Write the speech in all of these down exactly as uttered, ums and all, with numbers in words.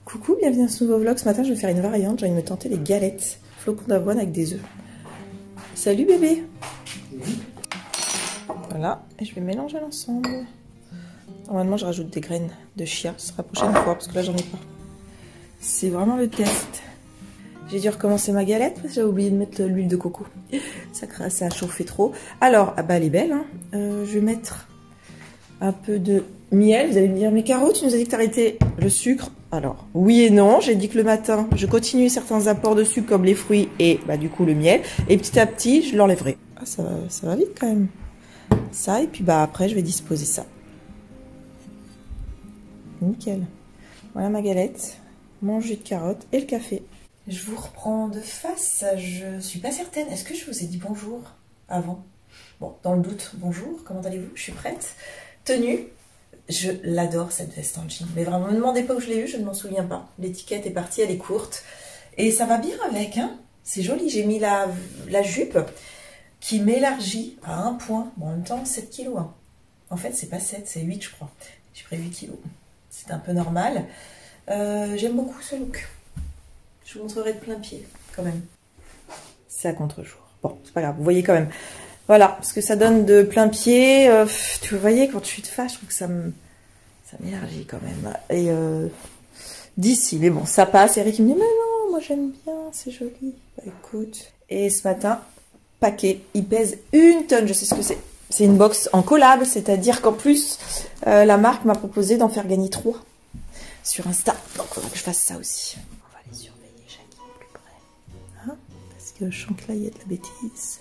Coucou, bienvenue dans ce nouveau vlog. Ce matin, je vais faire une variante. J'ai envie de me tenter les galettes flocons d'avoine avec des œufs. Salut bébé. Voilà, et je vais mélanger l'ensemble. Normalement, je rajoute des graines de chia. Ce sera la prochaine fois parce que là, j'en ai pas. C'est vraiment le test. J'ai dû recommencer ma galette parce que j'ai oublié de mettre l'huile de coco. Ça, ça a chauffé trop. Alors, ah bah, elle est belle. Hein. Euh, je vais mettre un peu de miel. Vous allez me dire, mais Caro, tu nous as dit que tu arrêtais le sucre. Alors, oui et non. J'ai dit que le matin, je continuais certains apports de sucre comme les fruits et bah, du coup le miel. Et petit à petit, je l'enlèverai. Ah, ça va, ça va vite quand même. Ça, et puis bah après, je vais disposer ça. Nickel. Voilà ma galette, mon jus de carotte et le café. Je vous reprends de face. Je suis pas certaine. Est-ce que je vous ai dit bonjour avant? Bon, dans le doute, bonjour. Comment allez-vous? Je suis prête. Tenue. Je l'adore cette veste en jean. Mais vraiment, ne me demandez pas où je l'ai eu, je ne m'en souviens pas. L'étiquette est partie, elle est courte. Et ça va bien avec, hein. C'est joli. J'ai mis la, la jupe qui m'élargit à un point. Bon, en même temps, sept kilos. Hein. En fait, c'est pas sept, c'est huit, je crois. J'ai pris huit kilos. C'est un peu normal. Euh, J'aime beaucoup ce look. Je vous montrerai de plein pied, quand même. C'est à contre-jour. Bon, c'est pas grave, vous voyez quand même. Voilà, parce que ça donne de plein pied. Euh, tu voyez, quand je suis de face, je trouve que ça me, ça m'élargit quand même. Et euh, d'ici, mais bon, ça passe. Eric me dit, mais non, moi j'aime bien, c'est joli. Bah écoute. Et ce matin, paquet, il pèse une tonne, je sais ce que c'est. C'est une box en collab, c'est-à-dire qu'en plus, euh, la marque m'a proposé d'en faire gagner trois sur Insta. Donc il faudra que je fasse ça aussi. On va les surveiller chacun plus près. Hein, parce que je sens que là, il y a de la bêtise.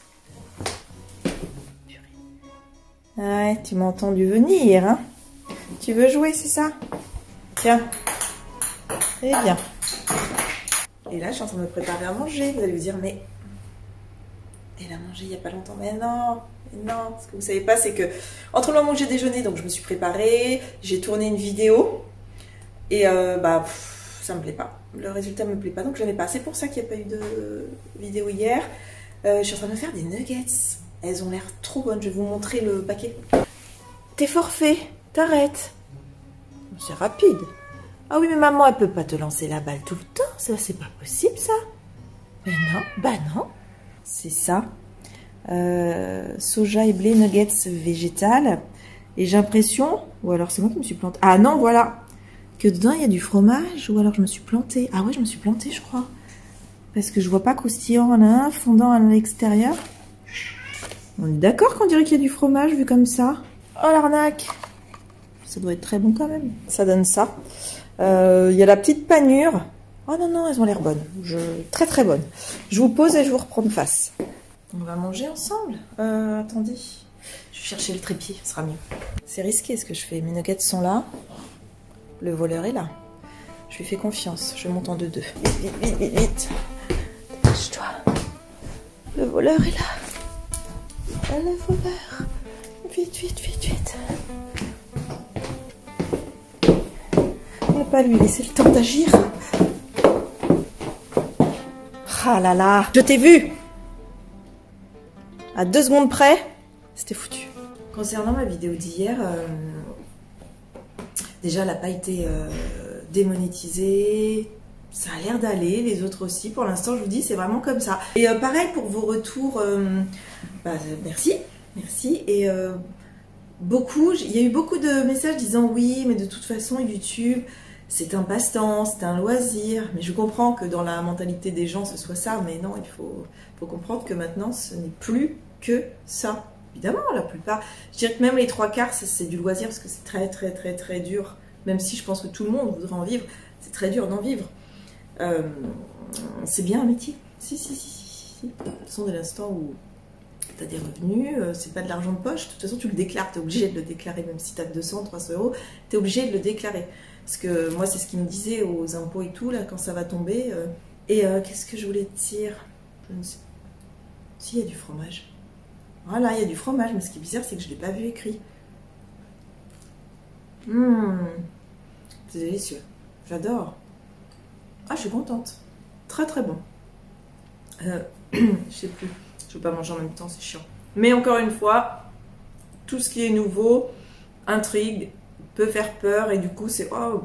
Ouais, tu m'as entendu venir, hein? Tu veux jouer, c'est ça? Tiens. Eh bien. Et là, je suis en train de me préparer à manger. Vous allez vous dire, mais... Elle a mangé il n'y a pas longtemps. Mais non, mais non. Ce que vous savez pas, c'est que... Entre le moment où j'ai déjeuné, donc je me suis préparée, j'ai tourné une vidéo. Et euh, bah, pff, ça me plaît pas. Le résultat me plaît pas, donc je n'avais pas. C'est pour ça qu'il n'y a pas eu de vidéo hier. Euh, je suis en train de me faire des nuggets. Elles ont l'air trop bonnes. Je vais vous montrer le paquet. T'es forfait. T'arrêtes. C'est rapide. Ah oui, mais maman, elle peut pas te lancer la balle tout le temps. Ça, c'est pas possible, ça. Mais non. Bah non. C'est ça. Euh, soja et blé nuggets végétal. Et j'ai l'impression... Ou alors, c'est moi qui me suis plantée. Ah non, voilà. Que dedans, il y a du fromage. Ou alors, je me suis plantée. Ah ouais, je me suis plantée, je crois. Parce que je vois pas croustillant à l'un, fondant à l'extérieur. On est d'accord qu'on dirait qu'il y a du fromage vu comme ça. Oh l'arnaque! Ça doit être très bon quand même. Ça donne ça. Euh, il y a la petite panure. Oh non, non, elles ont l'air bonnes. Je... Très très bonnes. Je vous pose et je vous reprends de face. On va manger ensemble. Euh, attendez. Je vais chercher le trépied, ce sera mieux. C'est risqué ce que je fais. Mes nuggets sont là. Le voleur est là. Je lui fais confiance. Je monte en deux deux. Vite, vite, vite, vite, vite. Dépêche-toi. Le voleur est là. Le voleur. Vite, vite, vite, vite. Ne pas lui laisser le temps d'agir. Ah là là. Je t'ai vu. À deux secondes près, c'était foutu. Concernant ma vidéo d'hier, euh, déjà elle n'a pas été euh, démonétisée. Ça a l'air d'aller, les autres aussi. Pour l'instant, je vous dis, c'est vraiment comme ça. Et euh, pareil pour vos retours. Euh, bah, merci, merci. Et euh, beaucoup, il y a eu beaucoup de messages disant oui, mais de toute façon, YouTube, c'est un passe-temps, c'est un loisir. Mais je comprends que dans la mentalité des gens, ce soit ça. Mais non, il faut, faut comprendre que maintenant, ce n'est plus que ça. Évidemment, la plupart. Je dirais que même les trois quarts, c'est du loisir parce que c'est très, très, très, très dur. Même si je pense que tout le monde voudrait en vivre, c'est très dur d'en vivre. Euh, c'est bien un métier. Si, si, si, si, si. De toute façon, dès l'instant où tu as des revenus, euh, c'est pas de l'argent de poche. De toute façon, tu le déclares. Tu es obligé de le déclarer. Même si tu as deux cents, trois cents euros, tu es obligé de le déclarer. Parce que moi, c'est ce qu'ils me disaient aux impôts et tout, là, quand ça va tomber. Euh, et euh, qu'est-ce que je voulais te dire? Je ne sais. Si, il y a du fromage. Voilà, il y a du fromage. Mais ce qui est bizarre, c'est que je ne l'ai pas vu écrit. Mmh. C'est délicieux. J'adore. Ah, je suis contente. Très très bon. Euh, je sais plus. Je ne veux pas manger en même temps, c'est chiant. Mais encore une fois, tout ce qui est nouveau intrigue, peut faire peur et du coup c'est oh,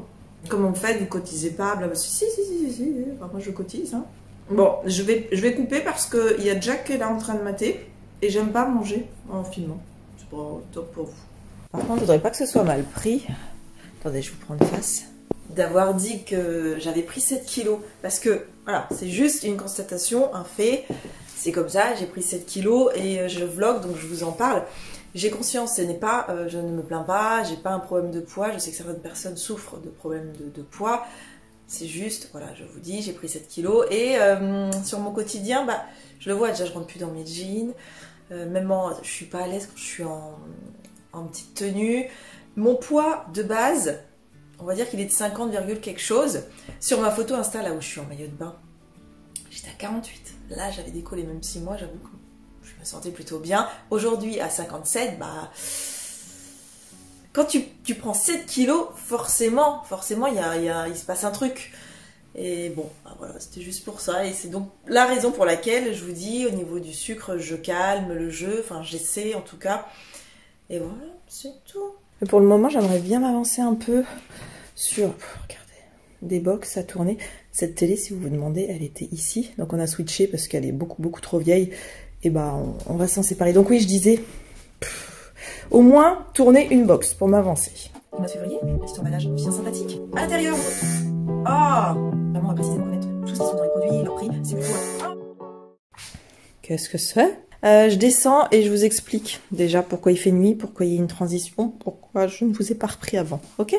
Comment vous faites, vous cotisez pas, blablabla. Si, si, si, si, si. Enfin, moi je cotise. Hein. Bon, je vais, je vais couper parce qu'il y a Jack qui est là en train de mater et j'aime pas manger en filmant. C'est pas top pour vous. Par contre, je voudrais pas que ce soit mal pris. Attendez, je vous prends une face. D'avoir dit que j'avais pris sept kilos. Parce que, voilà, c'est juste une constatation, un fait. C'est comme ça, j'ai pris sept kilos et je vlog, donc je vous en parle. J'ai conscience, ce n'est pas, euh, je ne me plains pas, j'ai pas un problème de poids. Je sais que certaines personnes souffrent de problèmes de, de poids. C'est juste, voilà, je vous dis, j'ai pris sept kilos. Et euh, sur mon quotidien, bah, je le vois déjà, je rentre plus dans mes jeans. Euh, même en, je suis pas à l'aise quand je suis en, en petite tenue. Mon poids de base, on va dire qu'il est de cinquante, quelque chose. Sur ma photo Insta, là où je suis en maillot de bain, j'étais à quarante-huit. Là, j'avais décollé même six mois, j'avoue que je me sentais plutôt bien. Aujourd'hui, à cinquante-sept, bah... Quand tu, tu prends sept kilos, forcément, forcément, il y a, y a, il se passe un truc. Et bon, bah voilà, c'était juste pour ça. Et c'est donc la raison pour laquelle, je vous dis, au niveau du sucre, je calme le jeu. Enfin, j'essaie en tout cas. Et voilà, c'est tout. Mais pour le moment, j'aimerais bien m'avancer un peu sur... Regardez, des box à tourner. Cette télé, si vous vous demandez, elle était ici. Donc on a switché parce qu'elle est beaucoup, beaucoup trop vieille. Et bah, on, on va s'en séparer. Donc oui, je disais, pff, au moins tourner une box pour m'avancer. Le mois de février, petit emballage bien sympathique. À l'intérieur, ah, oh, vraiment à précisément connaître tout ce qui sont dans les produits, leur prix, c'est plutôt... Qu'est-ce que c'est? euh, Je descends et je vous explique déjà pourquoi il fait nuit, pourquoi il y a une transition, pourquoi je ne vous ai pas repris avant, ok?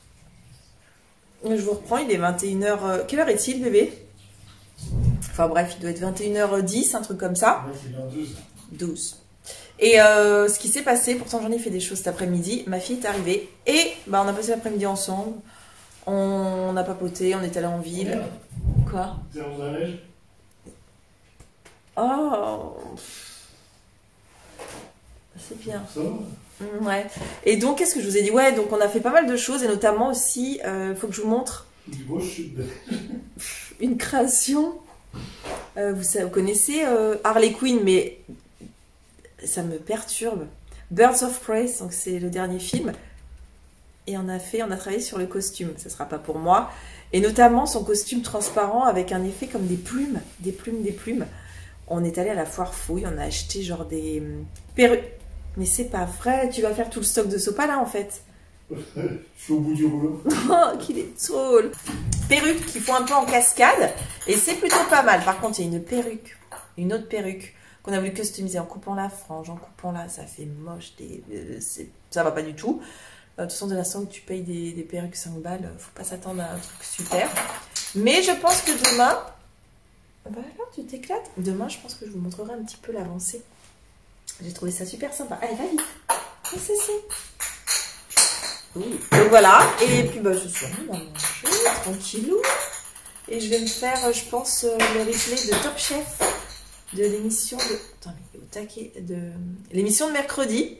Je vous reprends, il est vingt et une heures... Euh, quelle heure est-il, bébé? Enfin bref, il doit être vingt et une heures dix, un truc comme ça. Ouais, c'est bien douze. douze. Et euh, ce qui s'est passé, pourtant j'en ai fait des choses cet après-midi, ma fille est arrivée et bah, on a passé l'après-midi ensemble, on, on a papoté, on est allé en ville. Ouais. Quoi? zéro de la neige. Oh, c'est bien. Ça va. Ouais. Et donc, qu'est-ce que je vous ai dit? Ouais, donc on a fait pas mal de choses et notamment aussi, il euh, faut que je vous montre Du gros chute de... une création. Euh, vous, savez, vous connaissez euh, Harley Quinn, mais ça me perturbe. Birds of Prey, donc c'est le dernier film. Et on a fait, on a travaillé sur le costume. Ça sera pas pour moi. Et notamment son costume transparent avec un effet comme des plumes, des plumes, des plumes. On est allé à la foire fouille, on a acheté genre des perruques. Mais c'est pas vrai, tu vas faire tout le stock de Sopalin en fait. Je suis au bout du rouleau. Oh, qu'il est drôle. Perruques qui font un peu en cascade. Et c'est plutôt pas mal. Par contre, il y a une perruque, une autre perruque qu'on a voulu customiser en coupant la frange, en coupant là. Ça fait moche. Des, euh, ça va pas du tout. Euh, de toute façon, de l'instant que tu payes des, des perruques cinq balles, faut pas s'attendre à un truc super. Mais je pense que demain... Voilà, tu t'éclates. Demain, je pense que je vous montrerai un petit peu l'avancée. J'ai trouvé ça super sympa. Allez, va vite. Oui, c'est ça. Oui. Donc voilà. Et puis, bah, ce soir, on va manger tranquillou. Et je vais me faire, je pense, le replay de Top Chef. De l'émission de... Attends, mais au taquet. De l'émission de mercredi.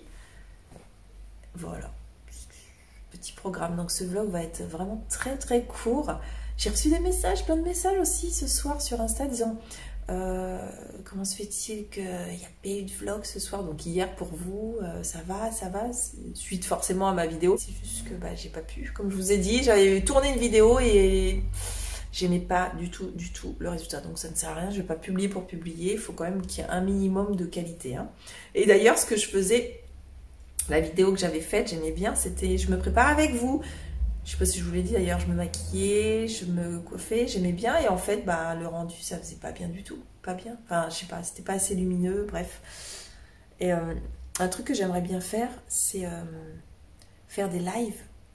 Voilà. Petit programme. Donc, ce vlog va être vraiment très, très court. J'ai reçu des messages, plein de messages aussi ce soir sur Insta disant euh, comment se fait-il qu'il n'y a pas eu de vlog ce soir, donc hier pour vous, euh, ça va, ça va, suite forcément à ma vidéo. C'est juste que bah, j'ai pas pu, comme je vous ai dit, j'avais tourné une vidéo et j'aimais pas du tout, du tout le résultat, donc ça ne sert à rien, je vais pas publier pour publier, il faut quand même qu'il y ait un minimum de qualité. Hein. Et d'ailleurs, ce que je faisais, la vidéo que j'avais faite, j'aimais bien, c'était je me prépare avec vous. Je sais pas si je vous l'ai dit d'ailleurs, je me maquillais, je me coiffais, j'aimais bien et en fait, bah, le rendu, ça faisait pas bien du tout, pas bien. Enfin, je sais pas, c'était pas assez lumineux, bref. Et euh, un truc que j'aimerais bien faire, c'est euh, faire des lives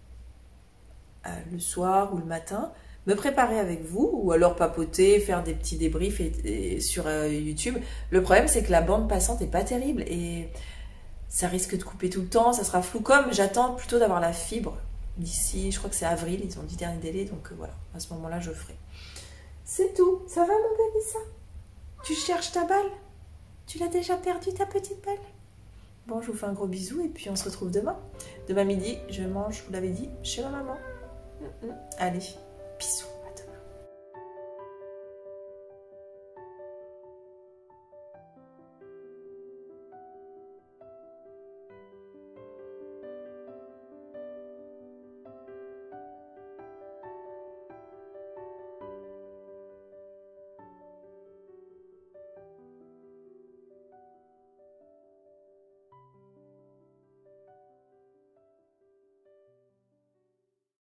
euh, le soir ou le matin, me préparer avec vous ou alors papoter, faire des petits débriefs et, et, sur euh, YouTube. Le problème, c'est que la bande passante est pas terrible et ça risque de couper tout le temps, ça sera flou comme j'attends plutôt d'avoir la fibre. D'ici, je crois que c'est avril, ils ont dit dernier délai, donc euh, voilà, à ce moment-là, je ferai. C'est tout. Ça va, mon bébé, ça? Tu cherches ta balle? Tu l'as déjà perdue, ta petite balle? Bon, je vous fais un gros bisou et puis on se retrouve demain. Demain midi, je mange, je vous l'avais dit, chez ma maman. Allez, bisous.